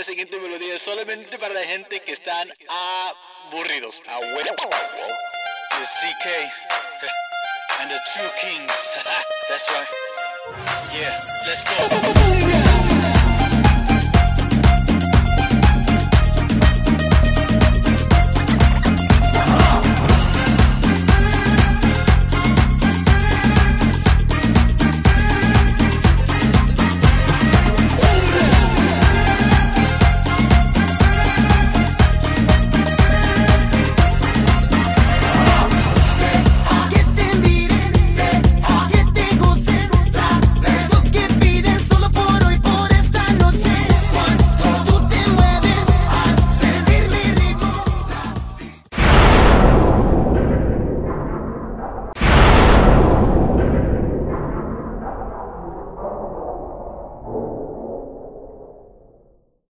la siguiente melodía es solamente para la gente que están aburridos. A huevo. The CK and the True Kings. That's right. Yeah, let's go.